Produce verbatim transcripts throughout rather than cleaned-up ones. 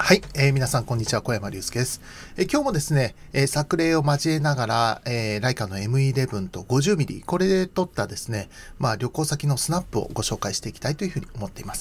はい、えー、皆さんこんにちは、小山隆介です。えー、今日もですね、えー、作例を交えながら、えー、ライカの エムイレブン と ごじゅうミリ、これで撮ったですね、まあ旅行先のスナップをご紹介していきたいというふうに思っています。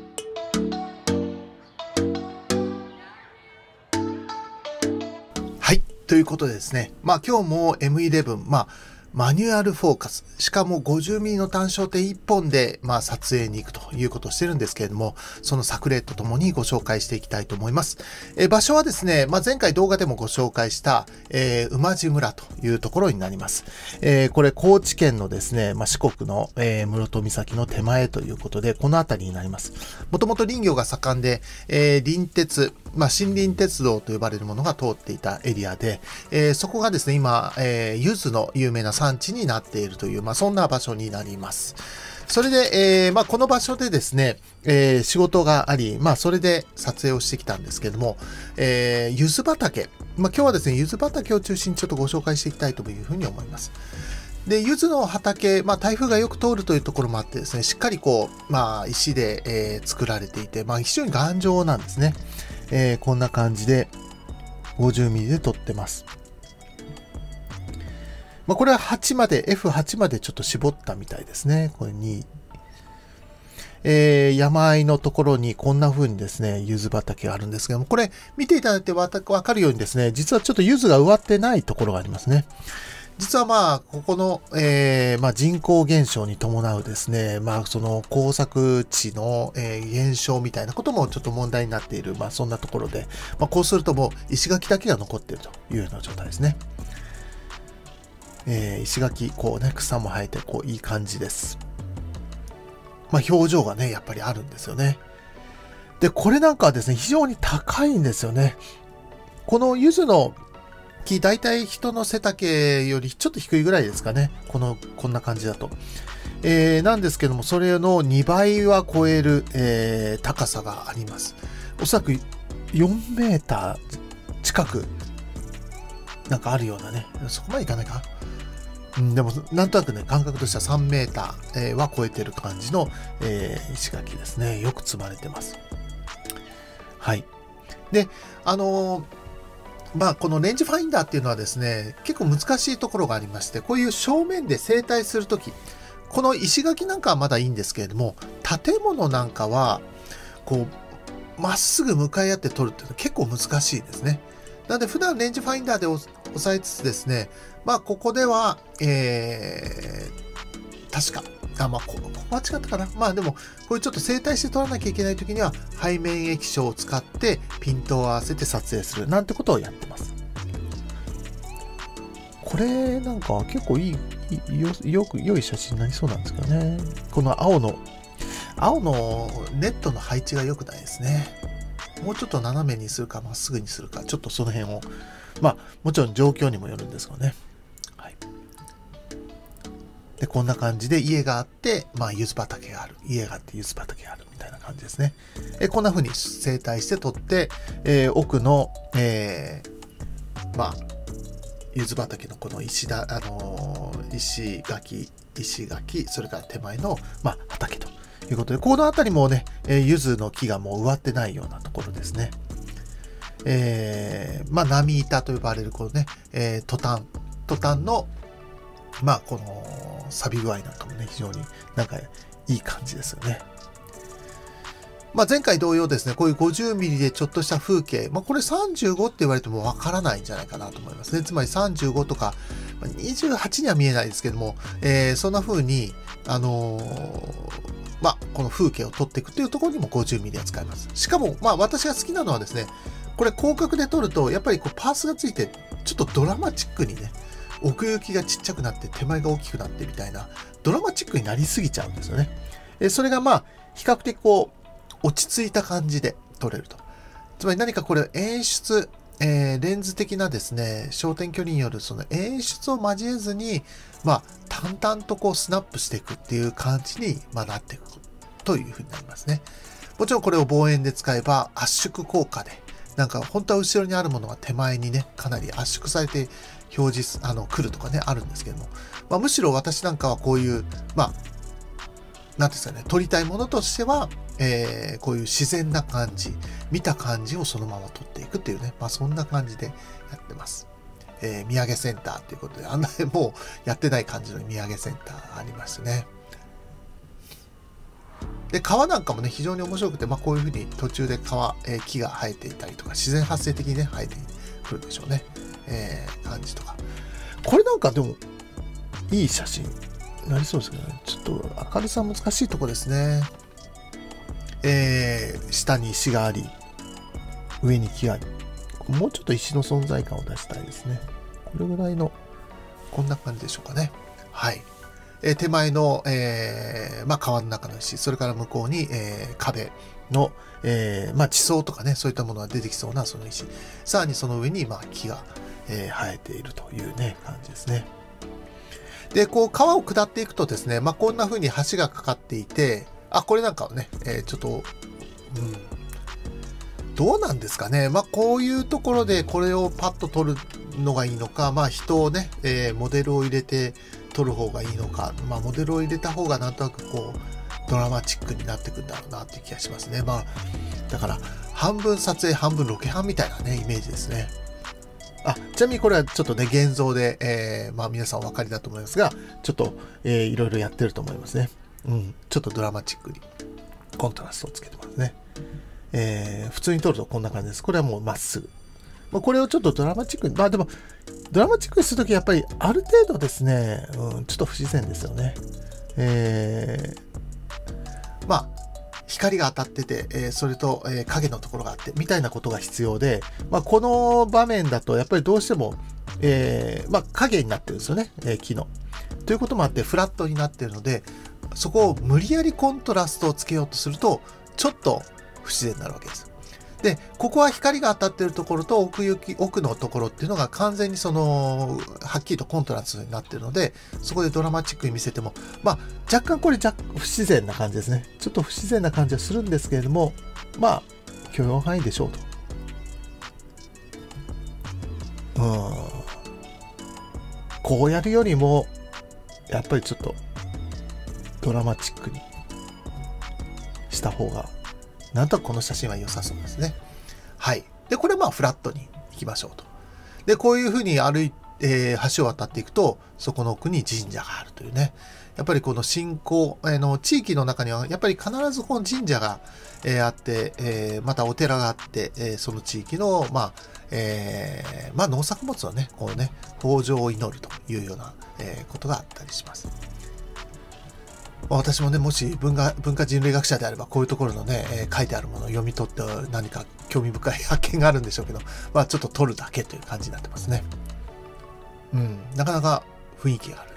はい、ということでですね、まあ今日も エムイレブン、まあマニュアルフォーカス、しかも ごじゅうミリ の単焦点いっぽんで、まあ、撮影に行くということをしてるんですけれども、その作例とともにご紹介していきたいと思います。え場所はですね、まあ、前回動画でもご紹介した、えー、馬路村というところになります。えー、これ高知県のですね、まあ、四国の、えー、室戸岬の手前ということで、この辺りになります。もともと林業が盛んで、えー、林鉄、まあ、森林鉄道と呼ばれるものが通っていたエリアで、えー、そこがですね、今、えー、柚子の有名な産地になっているという、まあ、そんな場所になります。それで、えーまあ、この場所でですね、えー、仕事があり、まあ、それで撮影をしてきたんですけども、えー、柚子畑、まあ、今日はですね、柚子畑を中心にちょっとご紹介していきたいというふうに思います。で、柚子の畑、まあ、台風がよく通るというところもあってですね、しっかりこう、まあ、石で、えー、作られていて、まあ、非常に頑丈なんですね。えー、こんな感じで ごじゅうミリ で撮ってます。まあ、これははちまで、エフはち までちょっと絞ったみたいですね。これに。えー、山あいのところにこんな風にですね、柚子畑があるんですけども、これ見ていただいてわかるようにですね、実はちょっと柚子が植わってないところがありますね。実はまあ、ここの、えー、まあ人口減少に伴うですね、まあその耕作地の、えー、減少みたいなこともちょっと問題になっている、まあそんなところで、まあこうするともう石垣だけが残っているというような状態ですね。えー、石垣、こうね、草も生えて、こういい感じです。まあ表情がね、やっぱりあるんですよね。で、これなんかはですね、非常に高いんですよね。この柚子の木、大体人の背丈よりちょっと低いぐらいですかね。この、こんな感じだと。えー、なんですけども、それのにばいは超える、えー、高さがあります。おそらくよんメーター近く、なんかあるようなね。そこまでいかないか。うん、でも、なんとなくね、感覚としてはさんメーターは超えてる感じの、えー、石垣ですね。よく積まれてます。はい。で、あのー、まあ、このレンジファインダーっていうのはですね、結構難しいところがありまして、こういう正面で整体するとき、この石垣なんかはまだいいんですけれども、建物なんかは、こう、まっすぐ向かい合って撮るっていうのは結構難しいですね。なので、普段レンジファインダーで押さえつつですね、まあ、ここでは、えー、確か、あ、まあ、ここ間違ったかな。まあでも、こういうちょっと整体して撮らなきゃいけないときには、背面液晶を使ってピントを合わせて撮影するなんてことをやってます。これなんか結構いい、よ、よく、良い写真になりそうなんですけどね。この青の、青のネットの配置が良くないですね。もうちょっと斜めにするか、まっすぐにするか、ちょっとその辺を、まあ、もちろん状況にもよるんですがね。はい。で、こんな感じで家があって、まあ、柚子畑がある。家があって柚子畑がある。みたいな感じですね。えこんな風に整体して撮って、えー、奥の、えー、まあ、柚子畑のこの石だ、あのー、石垣、石垣、それから手前の、まあ、畑ということで、この辺りもね、えー、柚子の木がもう植わってないようなところですね。えー、まあ、波板と呼ばれるこのね、えー、トタン、トタンの、まあ、この、錆び具合なんかもね、非常になんかいい感じですよね。まあ、前回同様ですね、こういう ごじゅうミリ でちょっとした風景、まあ、これさんじゅうごって言われてもわからないんじゃないかなと思いますね。つまりさんじゅうごとか、にじゅうはちには見えないですけども、えー、そんな風に、あのー、まあ、この風景を撮っていくというところにも ごじゅうミリ は使えます。しかも、まあ、私が好きなのはですね、これ広角で撮ると、やっぱりこうパースがついて、ちょっとドラマチックにね、奥行きがちっちゃくなって手前が大きくなってみたいな、ドラマチックになりすぎちゃうんですよね。えそれがまあ、比較的こう、落ち着いた感じで撮れると。つまり何かこれ演出、えー、レンズ的なですね、焦点距離によるその演出を交えずに、まあ、淡々とこうスナップしていくっていう感じに、まあ、なっていくというふうになりますね。もちろんこれを望遠で使えば圧縮効果で、なんか本当は後ろにあるものが手前にね、かなり圧縮されて表示、あの、来るとかね、あるんですけども、まあ、むしろ私なんかはこういう、まあ、 なんですかね、撮りたいものとしては、えー、こういう自然な感じ、見た感じをそのまま撮っていくっていうね、まあそんな感じでやってます。えー、土産センターということで、あんなにもうやってない感じの土産センターありましてね。で、川なんかもね、非常に面白くて、まあこういうふうに途中で川、えー、木が生えていたりとか、自然発生的にね、生えてくるでしょうね。えー、感じとか。これなんかでも、いい写真なりそうですけどね。ちょっと明るさ難しいとこですね。えー、下に石があり、上に木があり。もうちょっと石の存在感を出したいですね。これぐらいの、こんな感じでしょうかね。はい。えー、手前の、えー、まあ川の中の石、それから向こうに、えー、壁の、えー、まあ地層とかね、そういったものが出てきそうなその石。さらにその上に、まあ木が、えー、生えているというね、感じですね。で、こう川を下っていくとですね、まあこんな風に橋がかかっていて、あ、これなんかはね、えー、ちょっと、うん、どうなんですかね。まあこういうところでこれをパッと撮るのがいいのか、まあ人をね、えー、モデルを入れて撮る方がいいのか、まあモデルを入れた方がなんとなくこう、ドラマチックになってくんだろうなっていう気がしますね。まあ、だから半分撮影半分ロケハンみたいなね、イメージですね。あ、ちなみにこれはちょっとね、現像で、えー、まあ皆さんお分かりだと思いますが、ちょっと、えー、いろいろやってると思いますね。うん、ちょっとドラマチックにコントラストをつけてますね。えー、普通に撮るとこんな感じです。これはもうまっすぐ。まあ、これをちょっとドラマチックに、まあでも、ドラマチックにするときやっぱりある程度ですね、うん、ちょっと不自然ですよね。えー、まあ、光が当たってて、えー、それと、えー、影のところがあって、みたいなことが必要で、まあ、この場面だとやっぱりどうしても、えー、まあ、影になってるんですよね、えー、木の。ということもあって、フラットになってるので、そこを無理やりコントラストをつけようとすると、ちょっと不自然になるわけです。で、ここは光が当たっているところと奥行き、奥のところっていうのが完全にその、はっきりとコントラストになっているので、そこでドラマチックに見せても、まあ、若干これ若不自然な感じですね。ちょっと不自然な感じはするんですけれども、まあ、許容範囲でしょうと。うん。こうやるよりも、やっぱりちょっと、ドラマチックにした方が、なんとなくこの写真は良さそうですね。はい。で、これはまあフラットに行きましょうと。で、こういうふうに歩いて、えー、橋を渡っていくと、そこの奥に神社があるというね。やっぱりこの信仰、あの、地域の中には、やっぱり必ずこの神社が、えー、あって、えー、またお寺があって、えー、その地域の、まあ、えー、まあ農作物をね、こうね、豊穣を祈るというような、えー、ことがあったりします。私もね、もし文化、文化人類学者であれば、こういうところのね、えー、書いてあるものを読み取って何か興味深い発見があるんでしょうけど、まあちょっと撮るだけという感じになってますね。うん、なかなか雰囲気がある。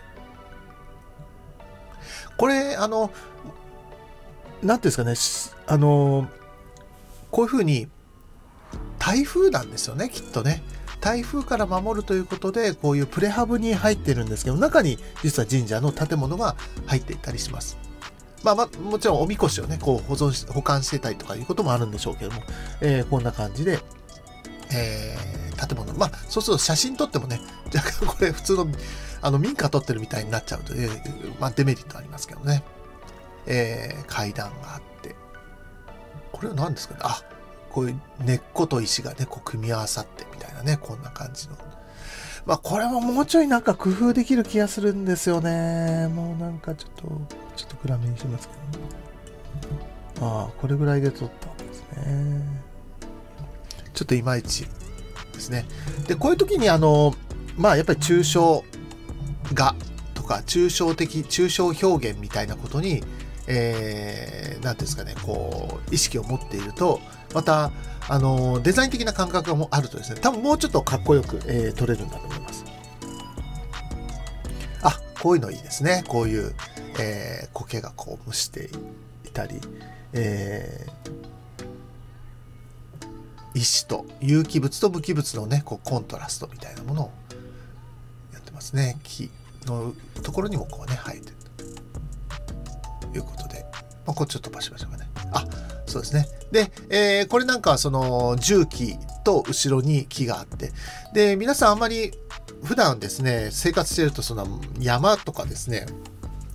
これ、あの、なんていうんですかね、あの、こういうふうに、台風なんですよね、きっとね。台風から守るということで、こういうプレハブに入ってるんですけど、中に実は神社の建物が入っていたりします。まあまあ、もちろんおみこしをね、こう保存し、保管してたりとかいうこともあるんでしょうけども、えー、こんな感じで、えー、建物。まあ、そうすると写真撮ってもね、若干これ普通の、あの、民家撮ってるみたいになっちゃうという、まあ、デメリットありますけどね。えー、階段があって。これは何ですかね。あ、こういう根っこと石がね、こう組み合わさってみたいなね、こんな感じの。まあこれももうちょいなんか工夫できる気がするんですよね。もうなんかちょっと、ちょっと暗めにしますけど、ね。ああ、これぐらいで撮ったわけですね。ちょっといまいちですね。で、こういう時にあの、まあやっぱり抽象画とか抽象的、抽象表現みたいなことに、えー、なんていうんですかね、こう、意識を持っていると、また、あの、デザイン的な感覚があるとですね、多分もうちょっとかっこよく、えー、撮れるんだと思います。あ、こういうのいいですね。こういう、えー、苔がこう蒸していたり、えー、石と有機物と無機物のね、こうコントラストみたいなものをやってますね。木のところにもこうね、生えてるということで、まあ、これちょっとバシバシがね。あ、そうですね。で、えー、これなんかはその重機と後ろに木があって、で、皆さんあんまり普段ですね、生活してるとその山とかですね、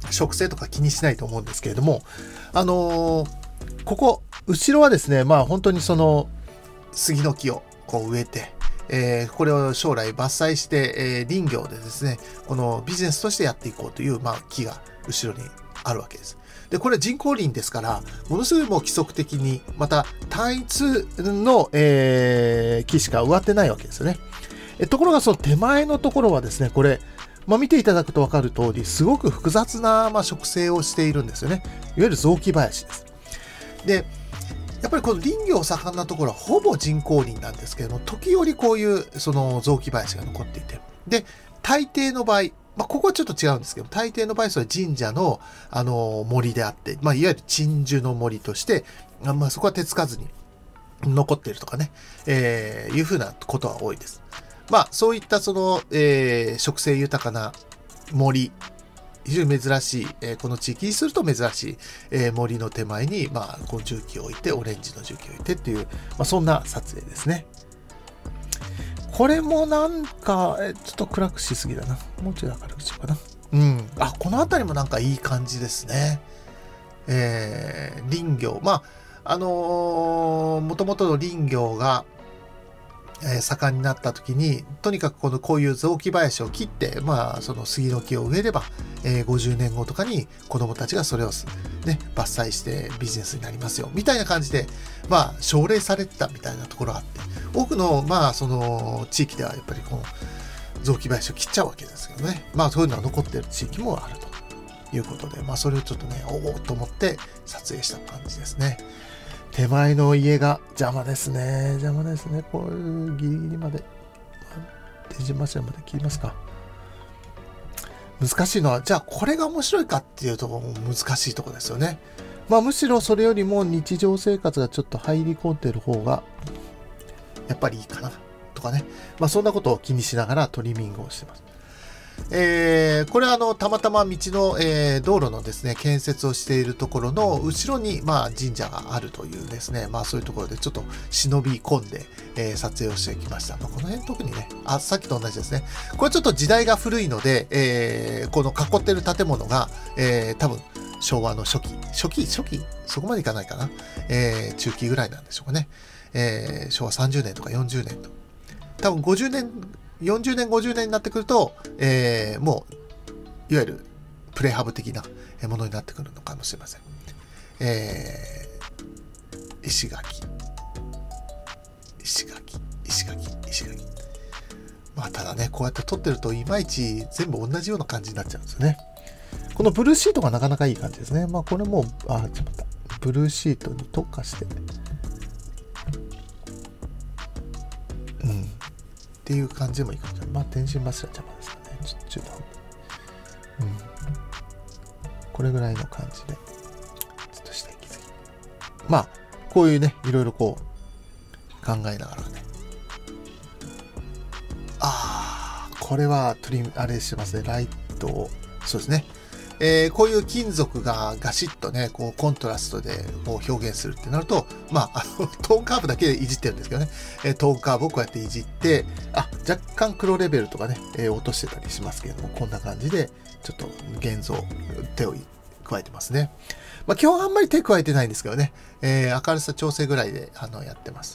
植生とか気にしないと思うんですけれども、あのー、ここ後ろはですね、まあ本当にその杉の木をこう植えて、えー、これを将来伐採して、えー、林業でですね、このビジネスとしてやっていこうという、まあ、木が後ろにあるわけです。で、これは人工林ですから、ものすごいもう規則的に、また単一の、えー、木しか植わってないわけですよね。えところがその手前のところはですね、これ、まあ、見ていただくと分かる通り、すごく複雑な、まあ、植生をしているんですよね。いわゆる雑木林です。で、やっぱりこの林業盛んなところはほぼ人工林なんですけれども、時折こういうその雑木林が残っていて、で、大抵の場合、まあ、ここはちょっと違うんですけど、大抵の場合、それは神社の、あの、森であって、まあ、いわゆる鎮守の森として、まあ、そこは手つかずに残っているとかね、えー、いうふうなことは多いです。まあ、そういったその、えー、植生豊かな森、非常に珍しい、えー、この地域にすると珍しい、えー、森の手前に、まあ、こう重機を置いて、オレンジの重機を置いてっていう、まあ、そんな撮影ですね。これもなんか、えちょっと暗くしすぎだな。もうちょい明るくしようかな。うん。あ、この辺りもなんかいい感じですね。えー、林業。まあ、あのー、もともとの林業が、えー、盛んになった時に、とにかくこのこういう雑木林を切って、まあ、その杉の木を植えれば、えー、ごじゅうねんごとかに子供たちがそれをね、伐採してビジネスになりますよ、みたいな感じで、まあ、奨励されてたみたいなところがあって、多くの、まあ、その地域ではやっぱりこの雑木林を切っちゃうわけですけどね。まあ、そういうのは残っている地域もあるということで、まあ、それをちょっとね、おおと思って撮影した感じですね。手前の家が邪魔ですね。邪魔ですね。こういうギリギリまで、電信柱まで切りますか。難しいのは、じゃあこれが面白いかっていうところも難しいところですよね。まあむしろそれよりも日常生活がちょっと入り込んでる方が、やっぱりいいかなとかね。まあそんなことを気にしながらトリミングをしてます。えー、これはあのたまたま道の、えー、道路のですね建設をしているところの後ろに、まあ、神社があるというですね、まあそういうところでちょっと忍び込んで、えー、撮影をしてきました。まあ、この辺特にね、あ、さっきと同じですね。これちょっと時代が古いので、えー、この囲ってる建物が、えー、多分昭和の初期、初期、初期そこまでいかないかな。えー、中期ぐらいなんでしょうかね。えー、昭和さんじゅうねんとかよんじゅうねんと。多分ごじゅうねんよんじゅうねんごじゅうねんになってくると、えー、もういわゆるプレハブ的なものになってくるのかもしれません。えー、石垣石垣石垣石垣まあただね、こうやって撮ってるといまいち全部同じような感じになっちゃうんですよね。このブルーシートがなかなかいい感じですね。まあこれもあちょっと待ったブルーシートに特化してうんっていう感じでもいいかもしれない。まあ、電信柱邪魔ですかね。ちょっと中断。うん。これぐらいの感じで、ちょっとしていきすぎ。まあ、こういうね、いろいろこう、考えながらね。ああ、これはトリム、あれしてますね。ライトを、そうですね。えー、こういう金属がガシッとね、こうコントラストでこう表現するってなると、まあ、あのトーンカーブだけでいじってるんですけどね、えー、トーンカーブをこうやっていじって、あ、若干黒レベルとかね、えー、落としてたりしますけれども、こんな感じで、ちょっと現像、手を加えてますね。まあ、基本あんまり手加えてないんですけどね、えー、明るさ調整ぐらいであのやってます。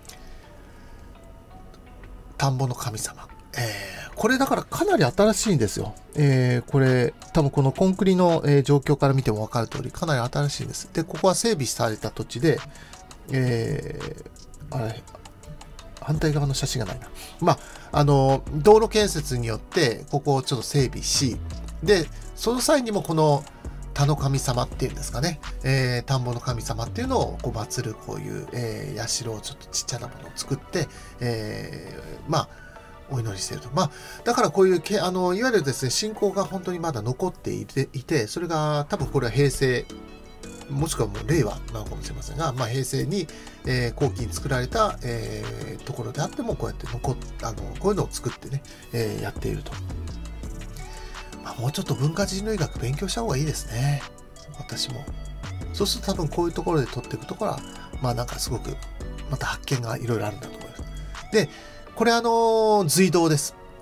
田んぼの神様。えー、これだからかなり新しいんですよ。えー、これ多分このコンクリの、えー、状況から見ても分かる通りかなり新しいんです。で、ここは整備された土地で、えー、あれ、反対側の写真がないな。まあ、あの、道路建設によってここをちょっと整備し、で、その際にもこの田の神様っていうんですかね、えー、田んぼの神様っていうのをこう祀るこういう、えー、社をちょっとちっちゃなものを作って、えー、まあ、お祈りしていると。まあ、だからこういうけ、あの、いわゆるですね、信仰が本当にまだ残っていて、いてそれが多分これは平成、もしくはもう令和なのかもしれませんが、まあ、平成に、えー、後期に作られた、えー、ところであっても、こうやって残っ、あの、こういうのを作ってね、えー、やっていると。まあ、もうちょっと文化人類学勉強した方がいいですね。私も。そうすると多分こういうところで撮っていくところは、まあなんかすごく、また発見がいろいろあるんだと思います。で、これあの、隧道です。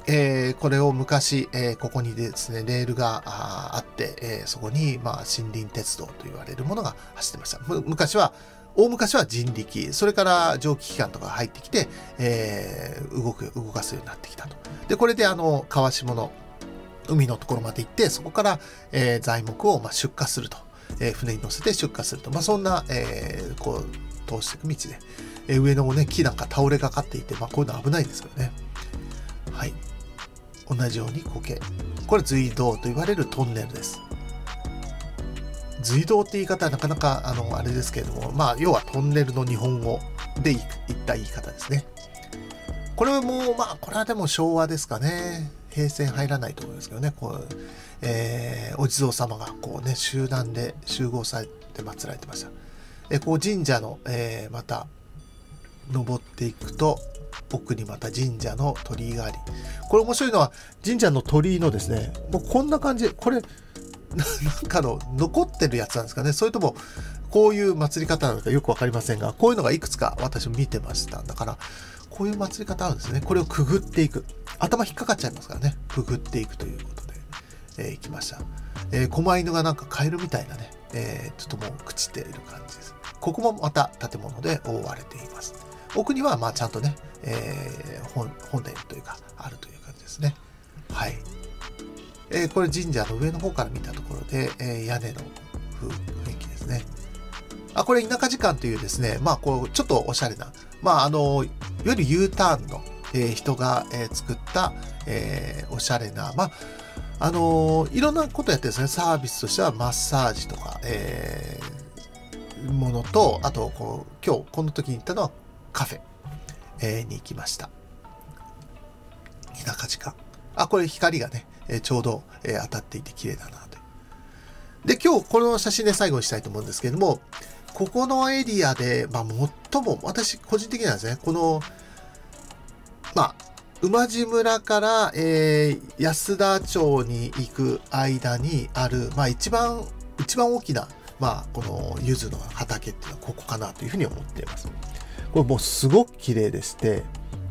えー、これを昔、えー、ここにですね、レールが あ, あって、えー、そこに、まあ、森林鉄道と言われるものが走ってました。む昔は、大昔は人力、それから蒸気機関とかが入ってきて、えー、動く、動かすようになってきたと。で、これであの、川下の海のところまで行って、そこから、えー、材木をまあ出荷すると。えー、船に乗せて出荷すると。まあ、そんな、えー、こう、通していく道で、えー、上のね、木なんか倒れかかっていて、まあ、こういうの危ないんですけどね。はい。同じように苔。これ隧道と言われるトンネルです。隧道って言い方はなかなかあのあれですけれども、まあ要はトンネルの日本語で言った言い方ですね。これもまあこれはでも昭和ですかね。平成入らないと思いますけどね。こう、えー、お地蔵様がこうね集団で集合されて祀られてました。えこう神社の、えー、また登っていくと。奥にまた神社の鳥居があり、これ面白いのは神社の鳥居のですね、もうこんな感じ、これなんかの残ってるやつなんですかね、それともこういう祭り方なのかよくわかりませんが、こういうのがいくつか私も見てました。だからこういう祭り方あるんですね。これをくぐっていく、頭引っかかっちゃいますからね、くぐっていくということで、えー、行きました。えー、狛犬がなんかカエルみたいなね、えー、ちょっともう朽ちている感じです。ここもまた建物で覆われています。奥にはまあちゃんとね、えー、本, 本殿というかあるという感じですね。はい。えー、これ神社の上の方から見たところで、えー、屋根の雰囲気ですね。あ、これ田舎時間というですね、まあこうちょっとおしゃれな、まああのいわゆる U ターンの、えー、人が、えー、作った、えー、おしゃれな、まああのー、いろんなことやってるんですね。サービスとしてはマッサージとか、えー、ものと、あとこう今日この時に行ったのはカフェ、えー、に行きました。田舎時間。あ、これ光がね、えー、ちょうど、えー、当たっていて綺麗だなと。で、今日この写真で最後にしたいと思うんですけれども、ここのエリアで、まあ、最も、私個人的にはですね、この、まあ、馬路村から、えー、安田町に行く間にある、まあ一番、一番大きな、まあこの柚子の畑っていうのはここかなというふうに思っています。これもうすごく綺麗でして、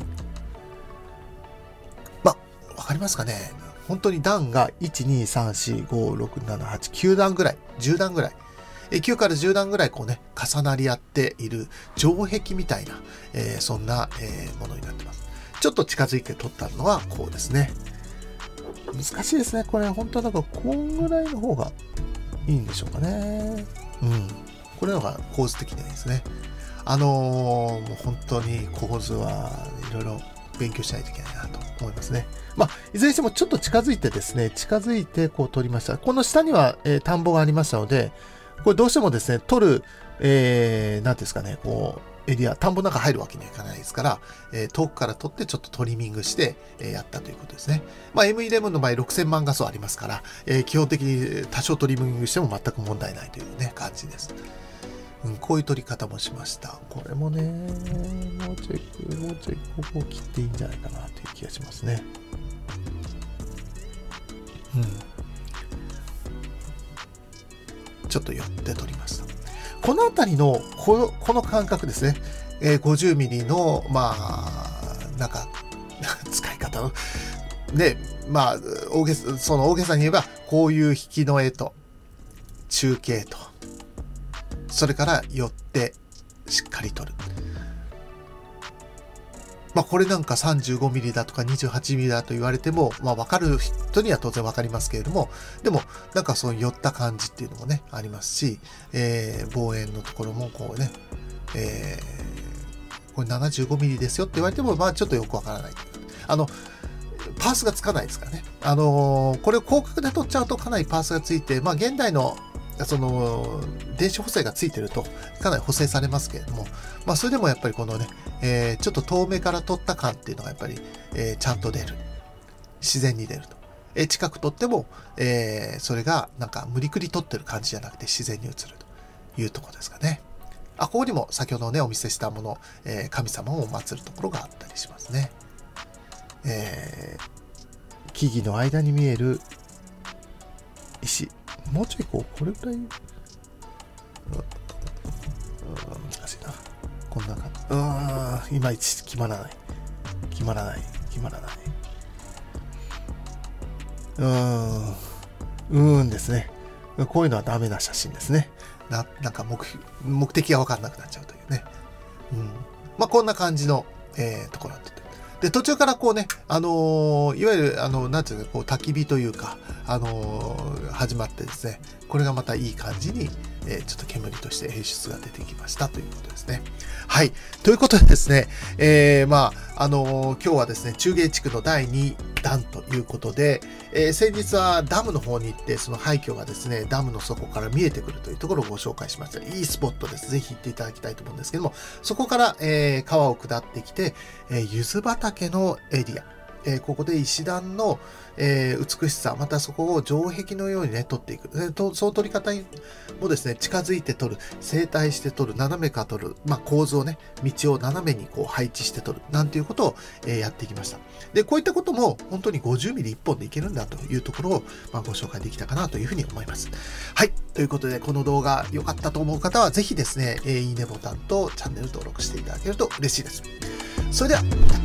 まあ、わかりますかね。本当に段がいち、に、さん、よん、ご、ろく、なな、はち、きゅう段ぐらい、じゅう段ぐらい、きゅうからじゅう段ぐらいこうね、重なり合っている城壁みたいな、えー、そんな、えー、ものになってます。ちょっと近づいて撮ったのはこうですね。難しいですね。これ本当なんかこんぐらいの方がいいんでしょうかね。うん。これの方が構図的にはいいですね。あのー、もう本当に構図はいろいろ勉強しないといけないなと思いますね。まあ、いずれにしてもちょっと近づいてですね、近づいてこう撮りました。この下には、えー、田んぼがありましたので、これどうしてもですね、撮る、えー、なんていうんですかね、こう、エリア、田んぼの中入るわけにはいかないですから、えー、遠くから撮ってちょっとトリミングして、えー、やったということですね。まあ、エムイレブン の場合ろくせんまん画素ありますから、えー、基本的に多少トリミングしても全く問題ないというね、感じです。うん、こういう撮り方もしました。これもね、もうちょい、もうちょいここを切っていいんじゃないかなという気がしますね。うん。ちょっと寄って撮りました。この辺りのこの、この間隔ですね。えー、ごじゅうミリの、まあ、なんか、使い方の、ね、まあ、大げさ、その大げさに言えば、こういう引きの絵と、中継と、それから寄ってしっかり撮る。まあこれなんか さんじゅうごミリ だとか にじゅうはちミリ だと言われても、まあ分かる人には当然分かりますけれども、でもなんかそう寄った感じっていうのもね、ありますし、えー、望遠のところもこうね、えー、これ ななじゅうごミリ ですよって言われても、まあちょっとよくわからない。あの、パースがつかないですからね。あのー、これを広角で撮っちゃうとかなりパースがついて、まあ現代のその電子補正がついてるとかなり補正されますけれども、まあそれでもやっぱりこのね、えー、ちょっと遠目から撮った感っていうのがやっぱり、えー、ちゃんと出る。自然に出ると。えー、近く撮っても、えー、それがなんか無理くり撮ってる感じじゃなくて自然に映るというところですかね。あ、ここにも先ほどね、お見せしたもの、えー、神様を祀るところがあったりしますね。えー、木々の間に見える石。もうちょいこう、これくらい、うん、難しいな。こんな感じ。うん、いまいち決まらない。決まらない。決まらない。 うーん、うーんですね。こういうのはダメな写真ですね。な、なんか目、目的がわかんなくなっちゃうというね。うん。まあ、こんな感じの、えー、ところだったと。で、途中からこうね、あのー、いわゆる、あの、なんていうの、こう、焚き火というか、あのー、始まってですね、これがまたいい感じに、えー、ちょっと煙として演出が出てきましたということですね。はい。ということでですね、えー、まあ、あのー、今日はですね、中芸地区のだいにだんということで、えー、先日はダムの方に行って、その廃墟がですね、ダムの底から見えてくるというところをご紹介しました。いいスポットです。ぜひ行っていただきたいと思うんですけども、そこから、えー、川を下ってきて、えー、柚子畑のエリア。えー、ここで石段の、えー、美しさ、またそこを城壁のようにね、撮っていく。えー、とその撮り方もですね、近づいて撮る、正対して撮る、斜めから撮る、まあ、構図をね、道を斜めにこう配置して撮る、なんていうことを、えー、やっていきました。で、こういったことも本当にごじゅうミリいっぽんでいけるんだというところを、まあ、ご紹介できたかなというふうに思います。はい。ということで、この動画良かったと思う方は、ぜひですね、えー、いいねボタンとチャンネル登録していただけると嬉しいです。それでは、また。